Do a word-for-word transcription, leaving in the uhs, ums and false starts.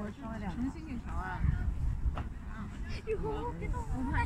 我稍微点。 重新给调啊。 啊，以后别动。 我怕